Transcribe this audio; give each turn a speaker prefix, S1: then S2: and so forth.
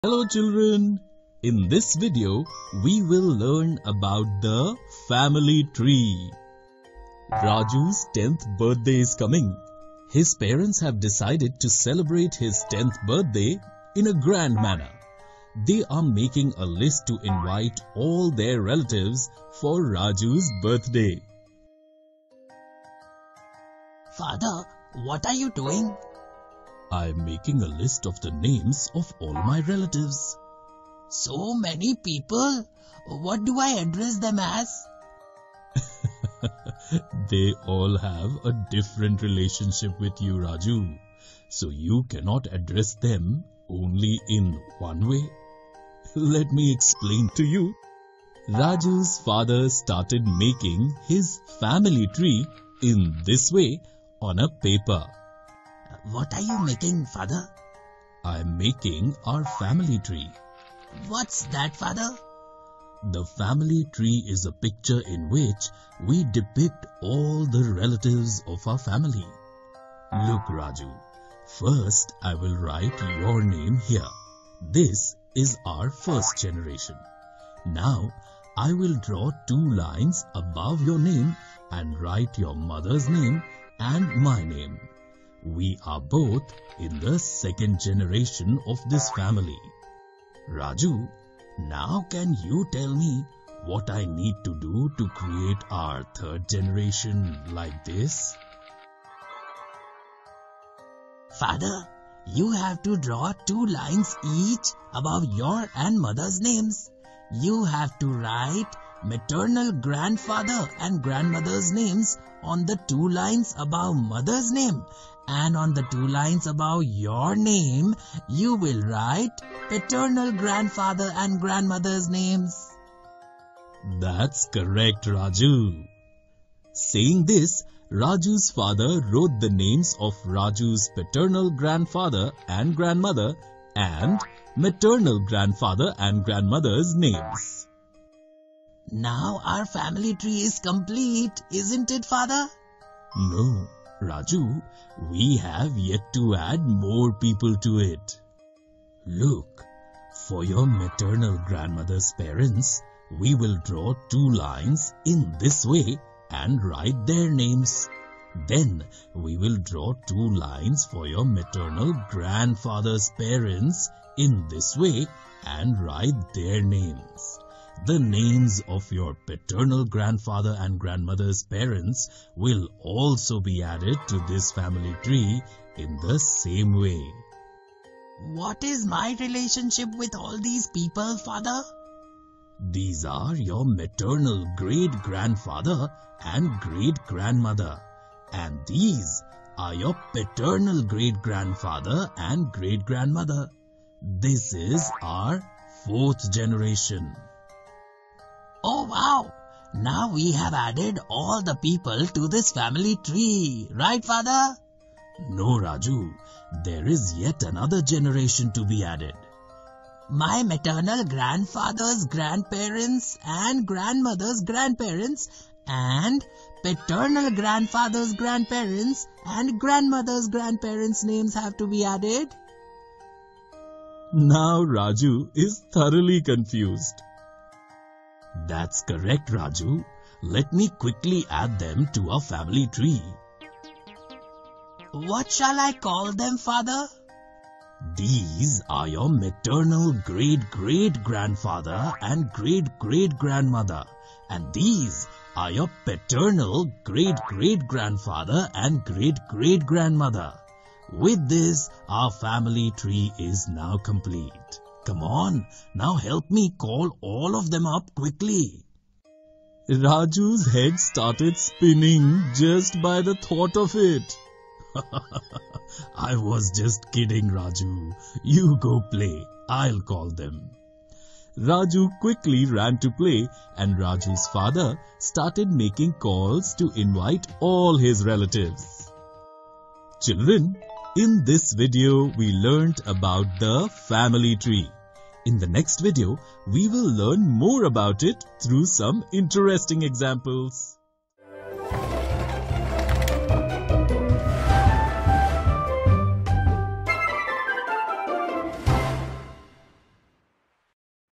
S1: Hello children, in this video we will learn about the family tree. Raju's 10th birthday is coming. His parents have decided to celebrate his 10th birthday in a grand manner. They are making a list to invite all their relatives for Raju's birthday.
S2: Father, what are you doing?
S1: I am making a list of the names of all my relatives.
S2: So many people. What do I address them as?
S1: They all have a different relationship with you, Raju. So you cannot address them only in one way. Let me explain to you. Raju's father started making his family tree in this way on a paper.
S2: What are you making, Father?
S1: I am making our family tree.
S2: What's that, Father?
S1: The family tree is a picture in which we depict all the relatives of our family. Look, Raju, first I will write your name here. This is our first generation. Now I will draw 2 lines above your name and write your mother's name and my name. We are both in the 2nd generation of this family. Raju, now can you tell me what I need to do to create our 3rd generation like this?
S2: Father, you have to draw 2 lines each above your and mother's names. You have to write maternal grandfather and grandmother's names on the 2 lines above mother's name. And on the 2 lines above your name, you will write paternal grandfather and grandmother's names.
S1: That's correct, Raju. Saying this, Raju's father wrote the names of Raju's paternal grandfather and grandmother and maternal grandfather and grandmother's names.
S2: Now our family tree is complete, isn't it, Father?
S1: No, Raju, we have yet to add more people to it. Look, for your maternal grandmother's parents, we will draw 2 lines in this way and write their names. Then we will draw 2 lines for your maternal grandfather's parents in this way and write their names. The names of your paternal grandfather and grandmother's parents will also be added to this family tree in the same way.
S2: What is my relationship with all these people, Father?
S1: These are your maternal great-grandfather and great-grandmother, and these are your paternal great-grandfather and great-grandmother. This is our 4th generation.
S2: Oh wow! Now we have added all the people to this family tree, right, Father?
S1: No, Raju, there is yet another generation to be added.
S2: My maternal grandfather's grandparents and grandmother's grandparents and paternal grandfather's grandparents and grandmother's grandparents' names have to be added.
S1: Now Raju is thoroughly confused. That's correct, Raju. Let me quickly add them to our family tree.
S2: What shall I call them, Father?
S1: These are your maternal great-great-grandfather and great-great-grandmother, and these are your paternal great-great-grandfather and great-great-grandmother. With this, our family tree is now complete. Come on, now help me call all of them up quickly. Raju's head started spinning just by the thought of it. I was just kidding, Raju. You go play. I'll call them. Raju quickly ran to play, and Raju's father started making calls to invite all his relatives. Children, in this video, we learnt about the family tree. In the next video, we will learn more about it through some interesting examples.